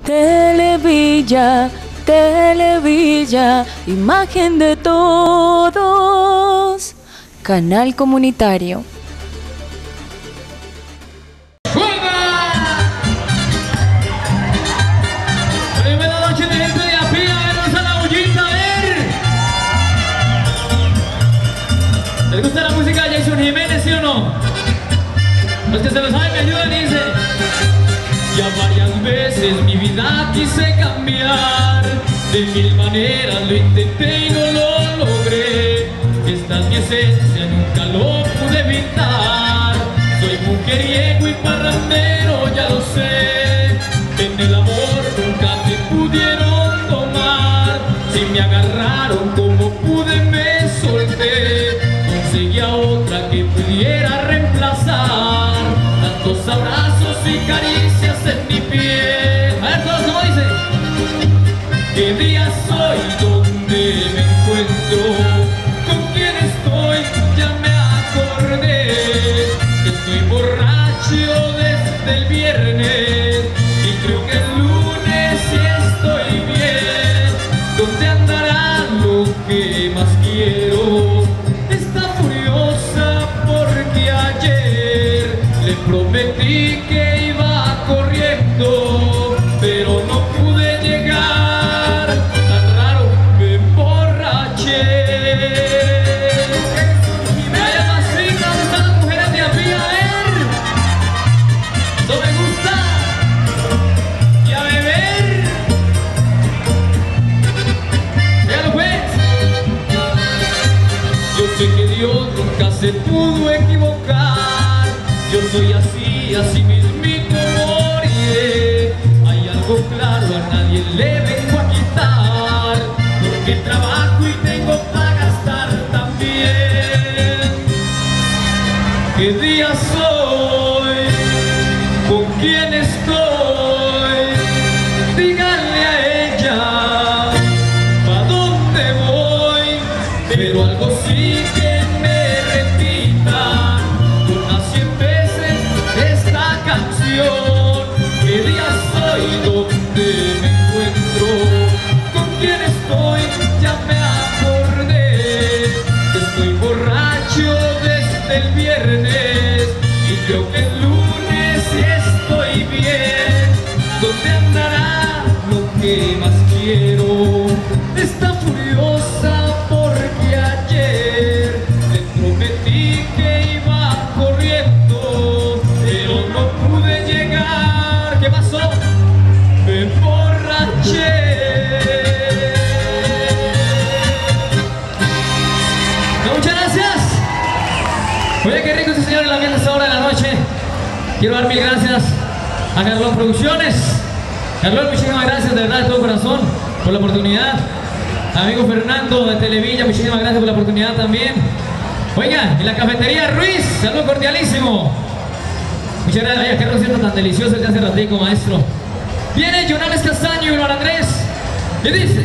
Televilla, Televilla, imagen de todos. Canal comunitario. ¿Les gusta la música de Jason Jiménez, sí o no? Los que se lo saben me ayudan y dice: ya varias veces mi vida quise cambiar, de mil maneras lo intenté y no lo logré. Esta es mi esencia, nunca lo pude evitar. Soy mujeriego y parrandero, ya lo sé. En el amor nunca me pudieron tomar. Si me agarraron como pude me solté. Conseguí a otra que pudiera reemplazar tantos abrazos y caricias en mi piel. A ver, todos, ¿cómo dice? ¿Qué día soy? ¿Dónde me encuentro? ¿Con quién estoy? Ya me acordé. Estoy borracho desde el viernes y creo que el lunes sí estoy bien. ¿Dónde andará lo que más quiero? Prometí que iba corriendo, pero no pude llegar. Tan raro, me emborraché. Y me vaya más rica, ¿dónde están las mujeres de aquí? A ver, eso me gusta. Y a beber. Ya lo ves. Yo sé que Dios nunca se pudo equivocar. Yo soy así, así mismito moriré. Hay algo claro, a nadie le vengo a quitar, porque trabajo y tengo para gastar también. ¿Qué día soy? ¿Con quién estoy? Díganle a ella ¿pa' dónde voy? Pero algo sí que me repita canción. ¿Qué día soy? ¿Dónde me encuentro? ¿Con quién estoy? Ya me acordé. Estoy borracho desde el viernes y creo que el lunes sí estoy bien. ¿Dónde andará lo que más quiero? Está furiosa porque ayer le prometí que iba corriendo, pero no pude llegar. ¿Qué pasó? Me emborraché. Muchas gracias. Oye, qué rico ese señor en la ambiente a esta hora de la noche. Quiero dar mil gracias a Carlón Producciones. Carlón, muchísimas gracias de verdad de todo corazón por la oportunidad. Amigo Fernando de Televilla, muchísimas gracias por la oportunidad también. Oiga, en la cafetería Ruiz, saludo cordialísimo. Muchas gracias. Oiga, qué rosita tan delicioso que hace ratico, maestro. Viene Jonales Castaño y Juan Andrés y dice: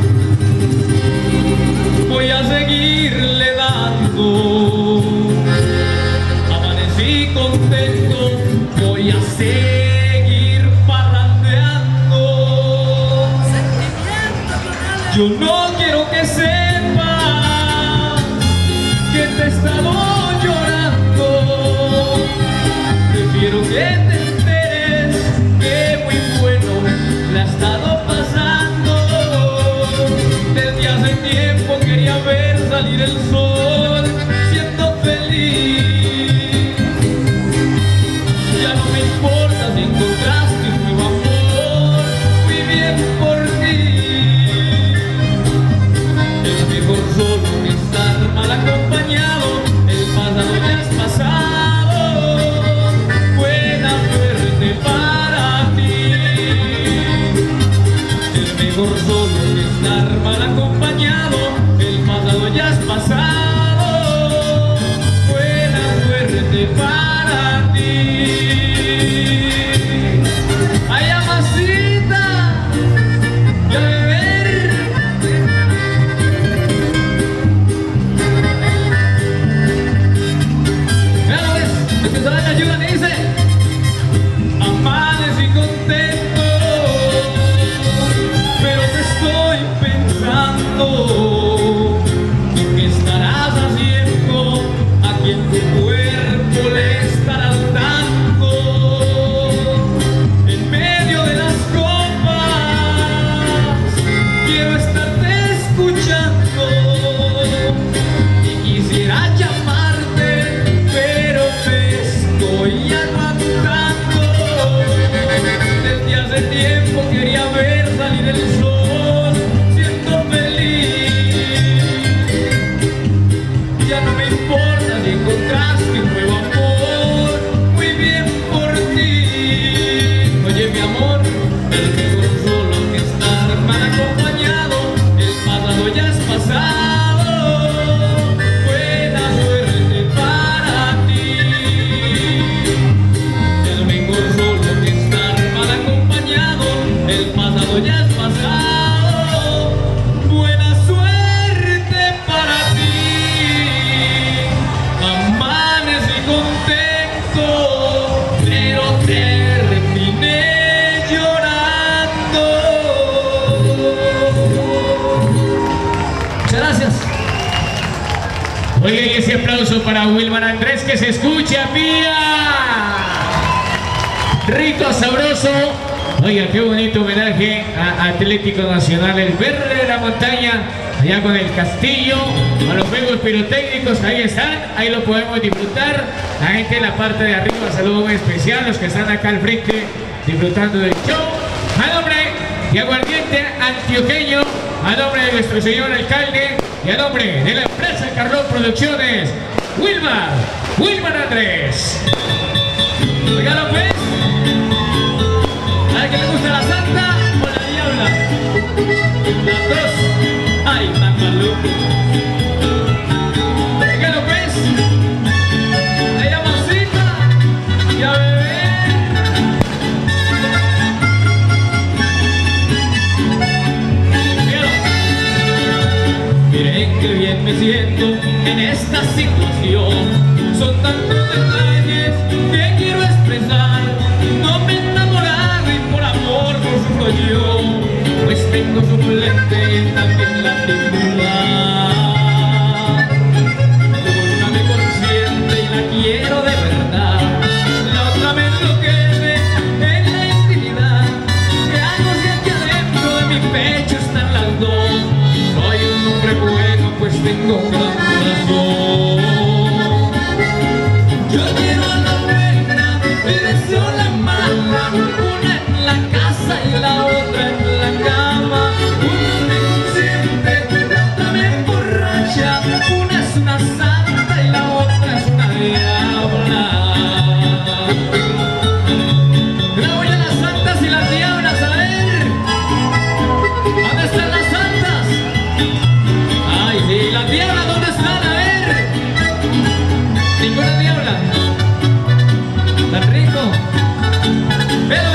voy a seguirle dando. Amanecí contento, voy a seguir parrandeando. Yo no quiero que sepa que te he estado llorando. Prefiero que te enteres que muy bueno la he estado pasando. Desde hace tiempo quería ver salir el sol siendo feliz. Ya no me importa si encontraste un nuevo amor, muy bien por ti. Es mejor solo que estar mal acompañado. El pasado ya es pasado. Buena amor. ¿Y qué estarás haciendo? ¿A quién tu cuerpo le estarás dando? En medio de las copas quiero estarte escuchando y quisiera llamarte, pero me estoy aguantando. Desde hace tiempo quería ver salir el sol siendo feliz. Ya no me importa si encontraste un nuevo amor, muy bien por ti. Oye mi amor, es mejor solo que estar mal acompañado. El pasado ya es pasado. Buena suerte para ti. Es mejor solo que estar mal acompañado. El pasado ya es pasado. Buena suerte para ti. Amanecí contento, pero terminé llorando. Muchas gracias. Oigan, y ese aplauso para Wilmar Andrés, que se escucha, pía. Rico, sabroso. Oiga, qué bonito homenaje a Atlético Nacional, el verde de la montaña, allá con el castillo, a los juegos pirotécnicos, ahí están, ahí lo podemos disfrutar. La gente en la parte de arriba, saludo muy especial, los que están acá al frente disfrutando del show. A nombre de Aguardiente Antioqueño, a nombre de nuestro señor alcalde y a nombre de la empresa Carlón Producciones, Wilmar Andrés. Oigan, pues. ¿A quién le gusta la santa o la diabla? Las dos. Ay, tan maluco. Dígalo pues. Ella masita y a bebé. Dígalo. Miren qué bien me siento en esta situación. Son tantos detalles que quiero expresar. No me he enamorado y por amor no sufro yo, pues tengo suplente también la titular. Una me consiente y la quiero de verdad. La otra me enloquece en la intimidad. ¿Qué hago si aquí adentro de mi pecho están las dos? Soy un hombre bueno, pues tengo un gran corazón. Yo quiero a la buena y deseo la mala, una en la casa y la otra en la cama. Una me consiente, la otra me emborracha. Una es una santa y la otra es una diabla. Grabo ya las santas y las diablas, a ver. ¿Dónde están las santas? Ay, sí, las diablas, ¿dónde están? A ver. Ninguna diabla. Tan rico. Pero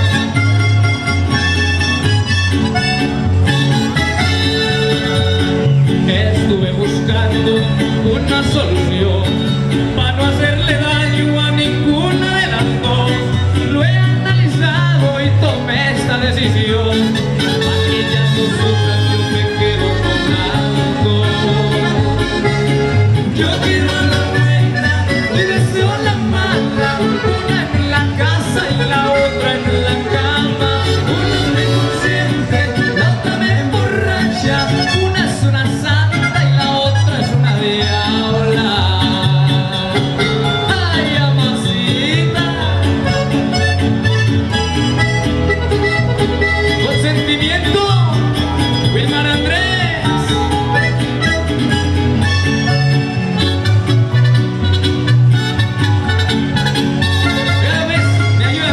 estuve buscando una solución para no hacerle daño a ninguna de las dos. Lo he analizado y tomé esta decisión. Para que ellas no sufran, yo me quedo con las dos. Yo quiero a la buena y deseo la mala, una en la casa y la otra en la cama. Una me consiente, la otra me emborracha. Una es una santa y la otra es una diabla. Ay, amasita. Con sentimiento, Wilmar Andrés. Me ayuda.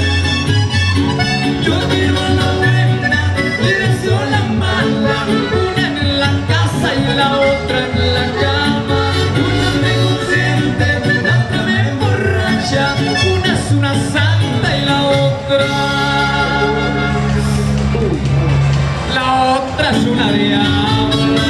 Yo quiero a la buena y deseo la mala, una en la casa y la otra en la cama. Una me consiente, la otra me emborracha. Una es una santa y la otra es una diabla.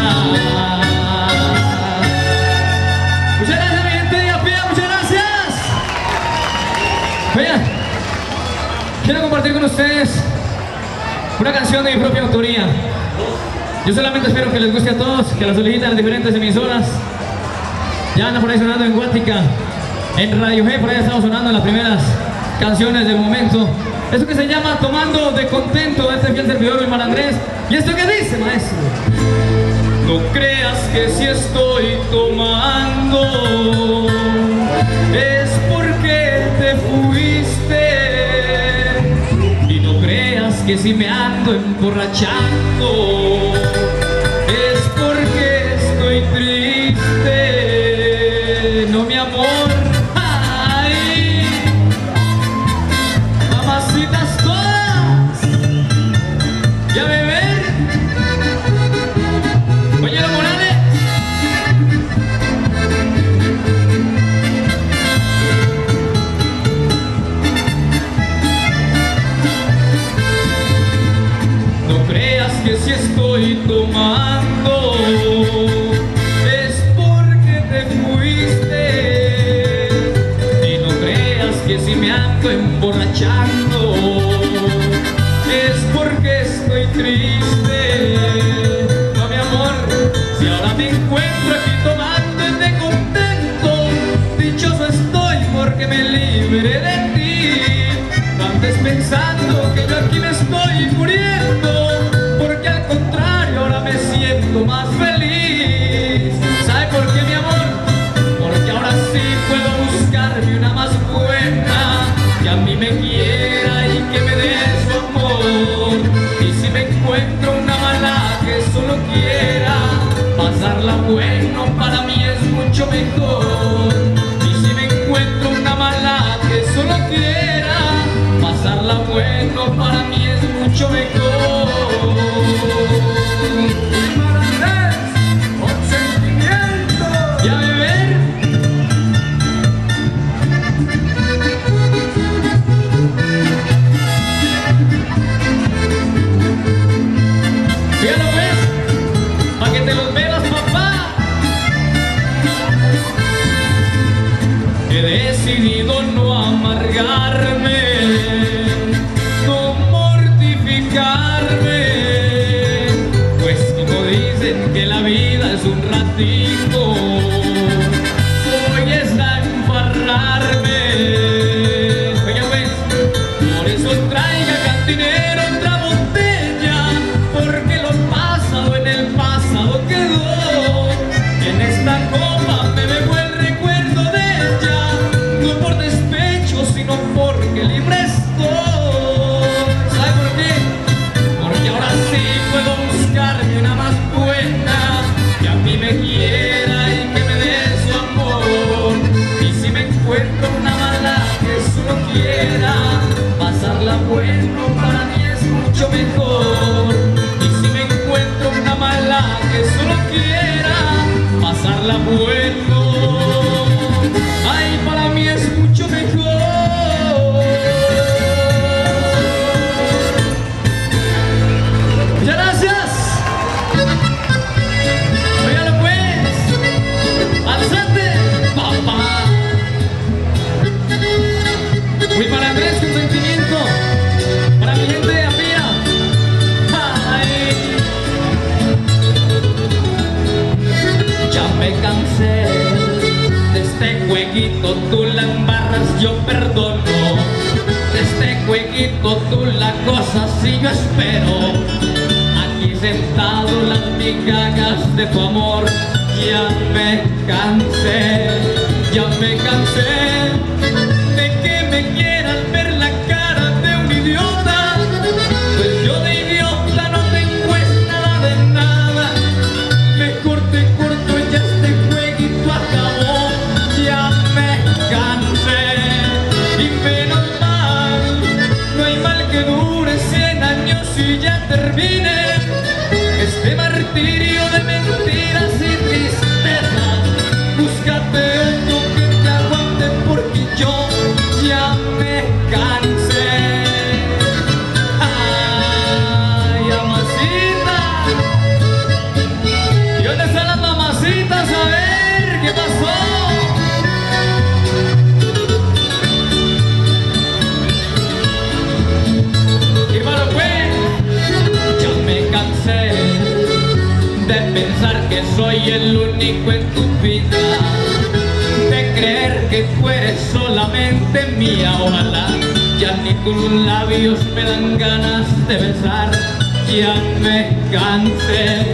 Muchas gracias, mi gente de Apia, muchas gracias. Oigan, quiero compartir con ustedes una canción de mi propia autoría. Yo solamente espero que les guste a todos, que la soliciten las diferentes emisoras. Ya anda por ahí sonando en Guática, en Radio G, por ahí estamos sonando las primeras canciones del momento. Esto que se llama Tomando de Contento, de este fiel servidor Wilmar Andrés. ¿Y esto qué dice, maestro? No creas que si estoy tomando es porque te fuiste, y no creas que si me ando emborrachando es porque estoy triste. No, mi amor, ay, mamacitas todas, ya beber. Compañero Morales, no creas que si estoy tomando es porque te fuiste, y no creas que si me ando emborrachando es porque estoy triste. No, mi amor, si ahora me encuentro aquí tomando de contento, dichoso estoy porque me libré de ti. No andes pensando que yo aquí me estoy muriendo, porque al contrario ahora me siento más feliz. ¿Sabe por qué, mi amor? Porque ahora sí puedo buscarme una más buena, que a mí me quiera y que me dé su amor. Y si me encuentro una mala que solo quiera pasarla bueno, para mí es mucho mejor. Y si me encuentro una mala que solo quiera pasarla bueno, para mí es mucho mejor. Con sentimiento y a beber. Fíjalo pues, pa' que te los veas, papá. He decidido no amargarme, no mortificarme, pues como dicen que la vida es un ratito, hoy es a embarrarme. Oiga pues, por eso traiga cantinero otra botella, porque lo pasado en el pasado quedó. En esta copa me bebo el recuerdo de ella, no por despecho, sino porque libre estoy. ¿Sabe por qué? Porque ahora sí puedo buscarme una más buena, que a mí me quiera y que me dé su amor. Y si me encuentro una mala que solo quiera pasarla bueno, para mí es mucho mejor. Y si me encuentro una mala que solo quiera pasarla bueno, ay, para mí es mucho mejor. Muchas gracias. Óigalo pues, alzate, papá. Wilmar Andrés con sentimiento, para mi gente de Apira. Ay, ya me cansé de este jueguito, tú la embarras, yo perdono. De este jueguito tú la gozas y yo espero. Aquí sentado las migajas de tu amor, ya me cansé, ya me cansé de que me quieras ver la cara de un idiota. Pues yo de idiota no tengo es nada de nada. Mejor te corto, ya este jueguito acabó. Ya me cansé y menos mal, no hay mal que dure 100 años y ya termine este martirio de mentiras y tristezas. Búscate otro que te aguante, porque yo ya me cansé. Ay, mamacita, ¿y dónde están las mamacitas? A ver, ¿qué pasó? Hermano, pues, ya soy el único en tu vida, de creer que tú eres solamente mía. Ojalá ya ni tus labios me dan ganas de besar. Ya me cansé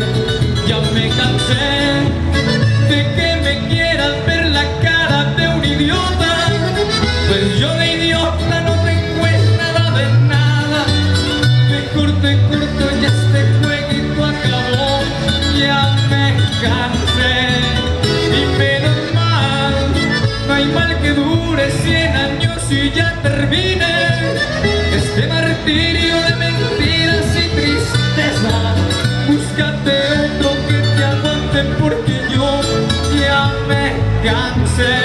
de que me quieras ver la cara de un idiota. Pues yo de idiota no tengo nada de nada. Mejor te corto ya este jueguito acabó. Ya me cansé y menos mal, no hay mal que dure 100 años y ya termine este martirio de mentiras y tristeza. Búscate otro que te aguante porque yo ya me cansé.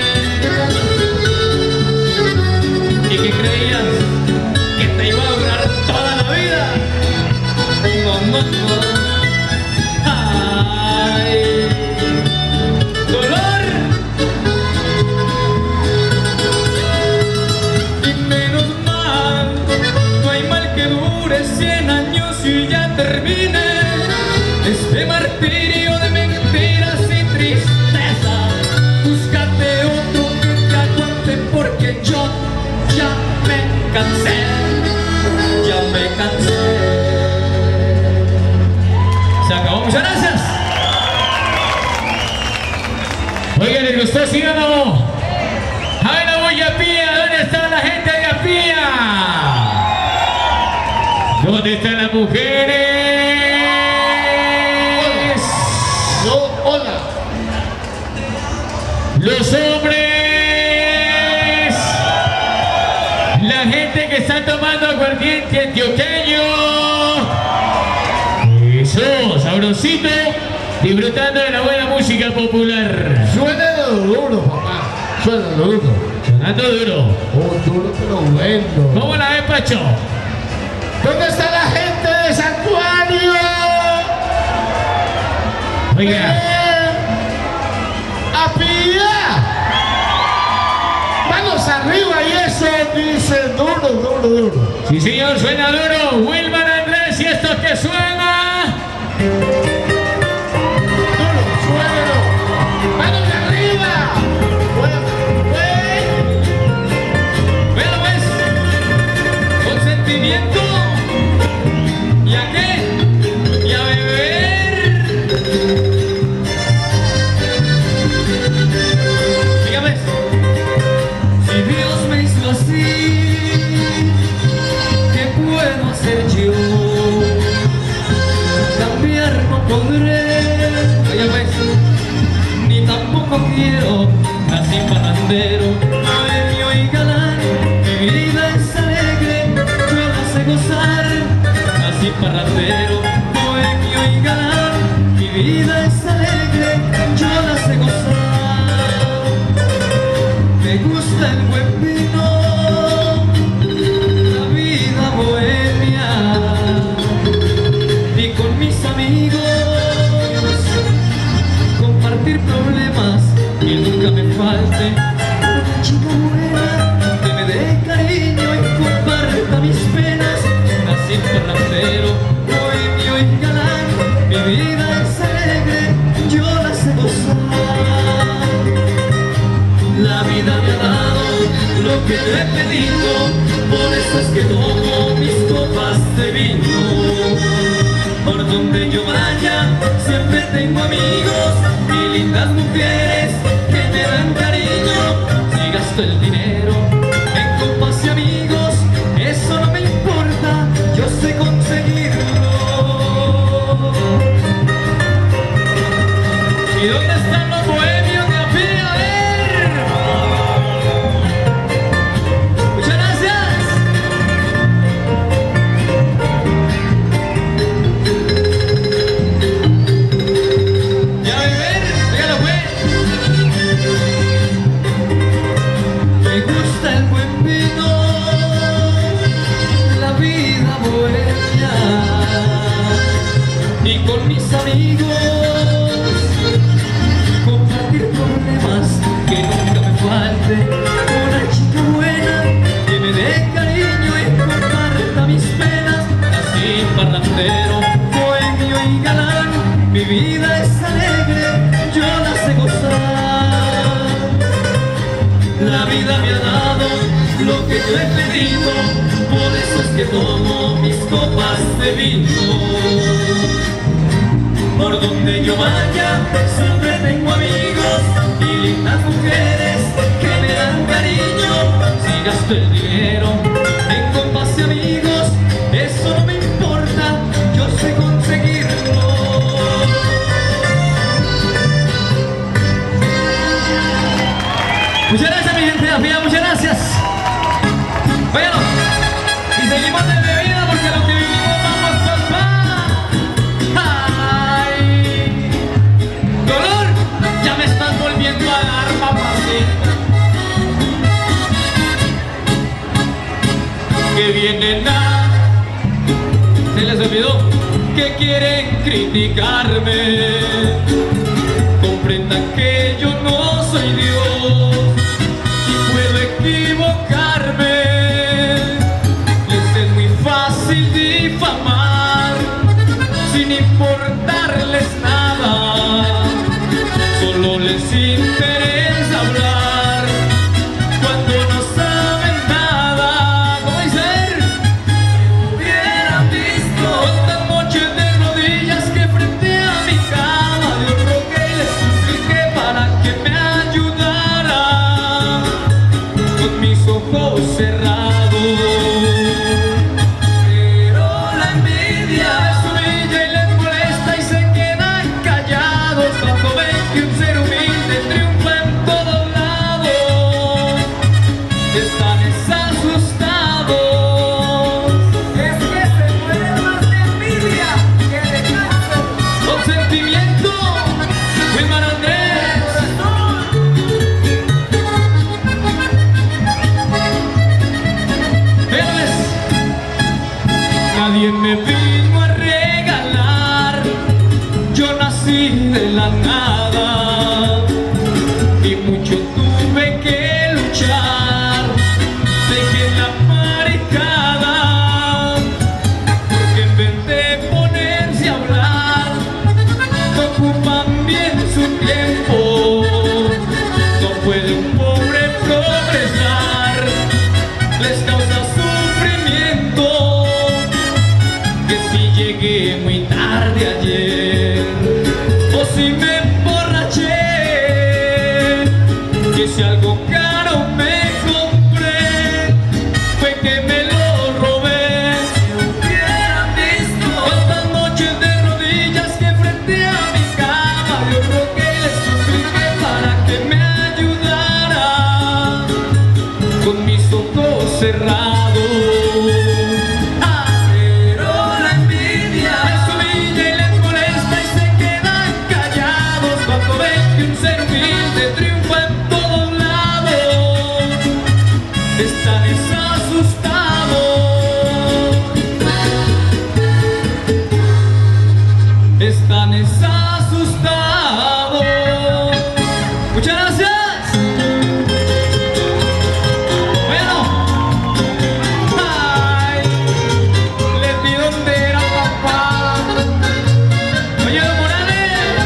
¿Y que creías que te iba a durar toda la vida? No, no, no. Ay, dolor. Y menos mal, no hay mal que dure 100 años y ya termine este martirio de mentiras y tristeza. Búscate otro que te aguante porque yo ya me cansé. Ya me cansé. Se acabó, muchas gracias. Oigan, ¿les gustó, sí o no? A ver, la voy a Pía, ¿dónde está la gente de Apía? ¿Dónde están las mujeres? Hola. Los hombres. La gente que está tomando aguardiente antioqueño. Eso, sabrosito. Disfrutando de la buena música popular. Suena duro, papá. Suena duro. Sonando duro. Oh, duro pero bueno. ¿Cómo la ves, Pacho? ¿Dónde está la gente de Santuario? Oiga. ¡Apía! Manos arriba y eso dice duro, duro, duro. Sí, señor, suena duro. Wilmar Andrés, ¿y esto que suena? Duro, suena. ¡Manos arriba! Bueno, pues, con sentimiento. ¿Y a qué? ¿Y a beber? Dígame, si Dios me hizo así, ¿qué puedo hacer yo? Cambiar no podré, oye pues, ni tampoco quiero. Nací parrandero, bohemio y galán, mi vida es alegre, yo la sé gozar. Nací parrandero, bohemio y galán, mi vida es alegre, yo la sé gozar. Me gusta el buen vino, la vida bohemia, y con mis amigos compartir problemas que nunca me falte. Una chica buena que me dé cariño y comparta mis penas. Nací parrandero, bohemio y galán, mi vida es alegre, yo la sé gozar. La vida me ha dado lo que le he pedido, por eso es que tomo mis copas de vino. Por donde yo vaya siempre tengo amigos y lindas mujeres que me dan cariño. Si gasto el dinero en copas y amigos, eso no me importa, yo sé conseguirlo. ¿Y dónde están los bohemios de Apía? A ver. Muchas gracias. Ya beber, dígalo pues. Me gusta el buen vino, la vida bohemia, y con mis amigos compartir problemas que nunca me falte. Una chica buena que me dé cariño y comparta mis penas. Así parrandero, bohemio y galán, mi mi vida es alegre, yo la sé gozar. La vida me ha dado lo que yo he pedido, por eso es que tomo mis copas de vino. Por donde yo vaya, siempre tengo amigos y lindas mujeres que me dan cariño. Si gasto el dinero en copas y amigos, eso no me importa, yo sé conseguirlo. Muchas gracias, mi gente de la fila, muchas gracias. Bueno, y seguimos de bebida porque lo que vivimos vamos papá. Ay, dolor, ya me estás volviendo a dar, papacita. Que vienen a, se les olvidó, que quieren criticarme. Comprendan que yo no soy Dios y puedo equivocarme. Les es muy fácil difamar sin importarles nada. Solo les interesa hablar cuando no saben nada. ¿Cómo dice? Si hubieran visto tantas noches de rodillas que frente a mi cama yo rogué y les supliqué para que me ayudara con mis ojos cerrados. Pero la envidia les humilla y les molesta y se quedan callados cuando ven que un ser humilde triunfa en todos lados. Están asustados. Es que se mueren más de envidia que de cáncer. Con sentimiento, Wilmar Andrés. Héroes, nadie me vino a regalar, yo nací de la nada y mucho tuve que luchar. Dejé la maricada porque en vez de ponerse a hablar no ocupan bien su tiempo. No puede un pobre progresar, les causa sufrimiento. Que si llegué muy tarde ayer o si me emborraché, que si algo caro me compré fue que me lo robé. Si hubieran visto tantas noches de rodillas que frente a mi cama yo rogué y les supliqué para que me ayudara con mis ojos cerrados. Pero la envidia les humilla y les molesta y se quedan callados cuando ven que un ser humilde triunfa en todos lados. Están asustados. Están asustados. Muchas gracias. Bueno, ay, les di donde era papá. Oye, don Morales,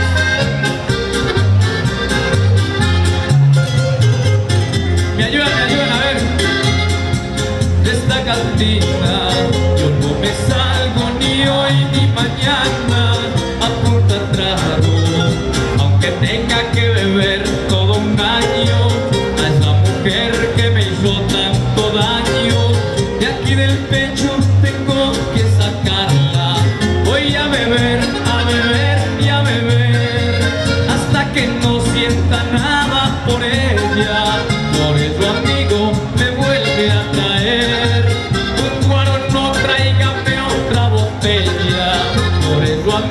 me ayudan a ver. De esta cantina yo no me salgo ni hoy ni mañana a portar trago, aunque tenga que beber todo un año. A esa mujer que me hizo tanto daño, de aquí del pecho tengo que sacarla. Voy a beber y a beber, hasta que no sienta nada por ella. Por eso, amigo, me vuelve a traer un guaro, no tráigame otra botella. Por eso,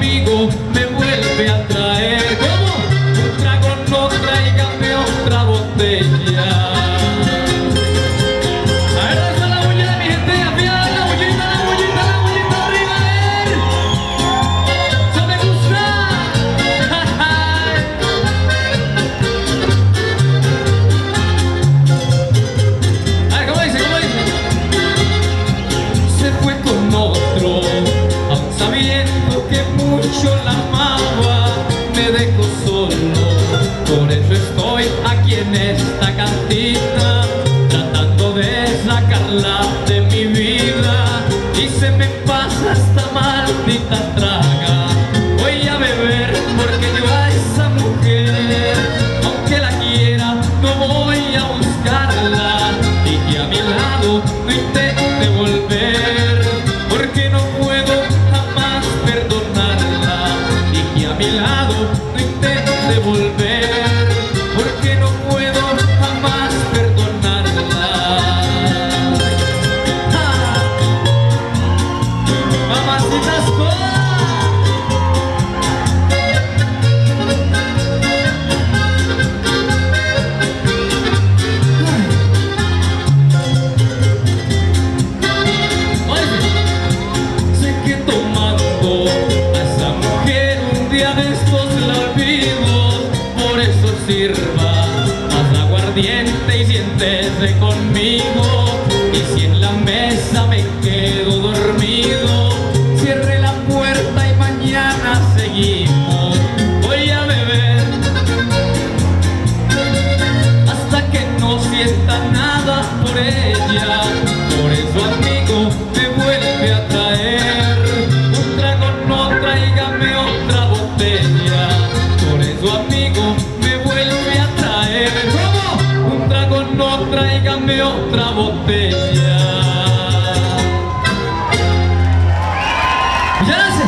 pasa esta maldita traga. Voy a beber porque yo a esa mujer, aunque la quiera, no voy a buscarla. Y que a mi lado no intente volver, porque no puedo jamás perdonarla. Y que a mi lado no intente volver, porque no puedo jamás perdonarla. ¡Ah! Mamacitas todas. Sé que tomando a esa mujer un día de estos la olvido. Por eso sirva más aguardiente y siéntese conmigo. Y si en la mesa me quedo dormido, cierre la puerta y mañana seguimos. Voy a beber hasta que no sienta nada por ella. Por eso, amigo, me vuelve a traer un trago, no tráigame otra botella. Por eso, amigo, me vuelve a traer un trago, no tráigame otra botella. Muchas gracias.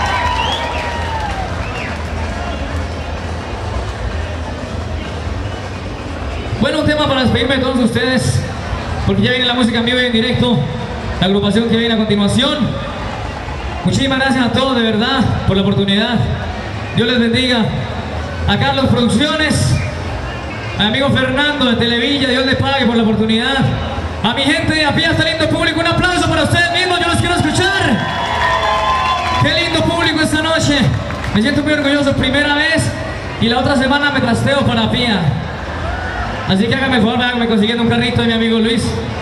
Bueno, un tema para despedirme de todos ustedes, porque ya viene la música en vivo y en directo, la agrupación que viene a continuación. Muchísimas gracias a todos, de verdad, por la oportunidad. Dios les bendiga. A Carlos Producciones, a mi amigo Fernando de Televilla, Dios les pague por la oportunidad. A mi gente de a pie, hasta lindo público, un aplauso para ustedes mismos, yo los quiero escuchar. Qué lindo público esta noche. Me siento muy orgulloso, primera vez, y la otra semana me trasteo para Pía. Así que hágame el favor, hágame consiguiendo un carrito de mi amigo Luis.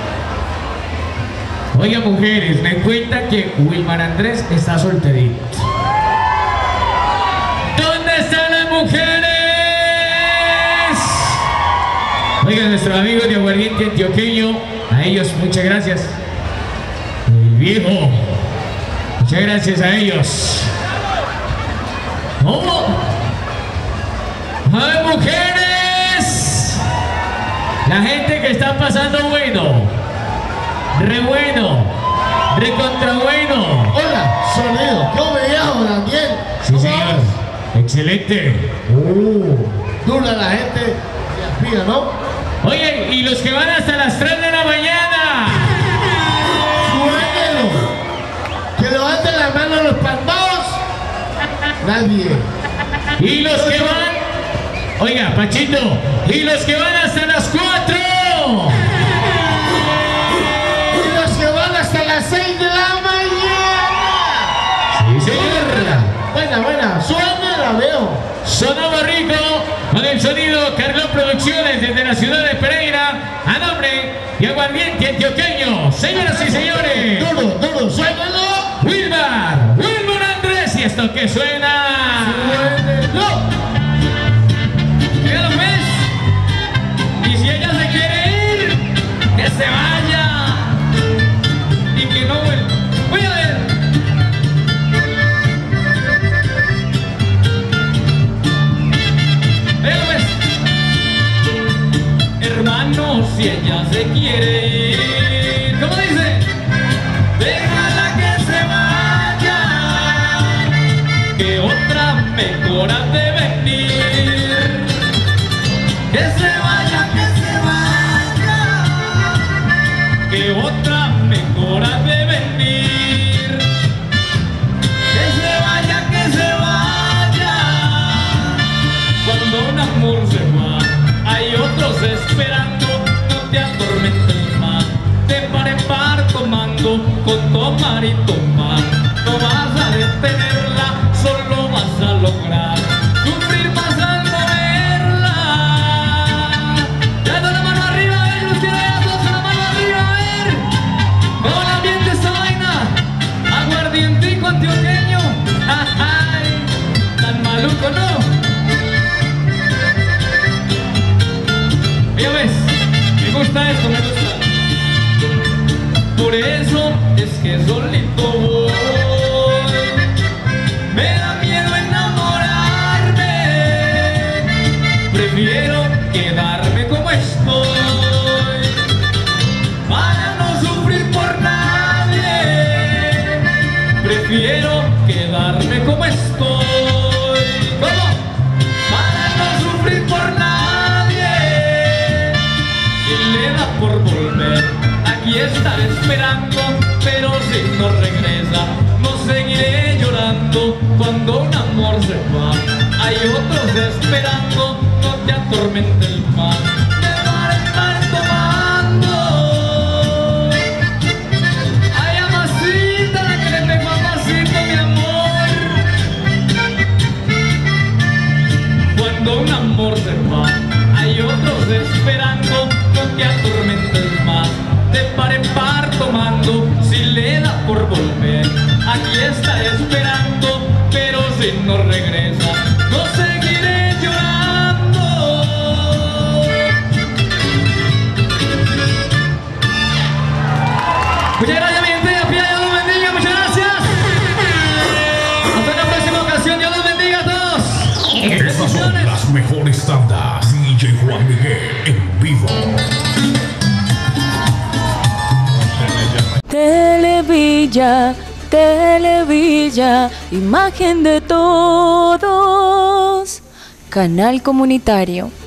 Oiga, mujeres, me cuenta que Wilmar Andrés está solterito. ¿Dónde están las mujeres? Oiga, nuestros amigos de Aguardiente Antioqueño, a ellos muchas gracias. El viejo, muchas gracias a ellos. ¿Cómo? ¡Ay, mujeres! La gente que está pasando bueno, re bueno, re contra bueno. Hola, sonido. ¿Cómo me llamo, Daniel? Sí, señor. Excelente. Dura la gente de Aspira, ¿no? Oye, y los que van hasta las 3 de la mañana. Suénelo. Que levanten las manos los pandados. Nadie. Y los que van, oiga, Pachito, y los que van hasta las 4. Y los que van hasta las 6 de la mañana. Sí, señor. Buena. Suénela, veo. Sonaba rico con el sonido Carlos Producciones desde la ciudad de Pereira, a nombre de Aguardiente Antioqueño. Señoras y señores, Duro, suénelo. Wilmar Andrés, y esto que suena. Suénelo. ¿Ya lo ves? Y si ella se quiere ir, que se vaya y que no vuelva. Voy a ver. ¿Ya lo ves? Hermano, si ella se quiere ir, ¿cómo dice? Déjala que se vaya, que otra mejor ha de venir. Que se vaya, que otra mejor ha de venir. Que se vaya, cuando un amor se va, hay otros esperando, no te atormentes más. prefiero quedarme como estoy. ¿Cómo? Para no sufrir por nadie. Si le da por volver, aquí estaré esperando. Pero si no regresa, no seguiré llorando. Cuando un amor se va, hay otros esperando. No te atormente el mal, te van a estar tomando. Ay, amacita, que le tengo amacito, mi amor. Cuando un amor se va, hay otros esperando. No te atormentes más, te pare par tomando. Si le da por volver, aquí estaré esperando. Pero si no regresa, no seguiré llorando. Muchas gracias, mi gente. Dios los bendiga. Muchas gracias. Hasta la próxima ocasión. Dios los bendiga a todos. Estas son las mejores tandas. DJ Juan Miguel en vivo. Televilla, Televilla, imagen de todos. Canal comunitario.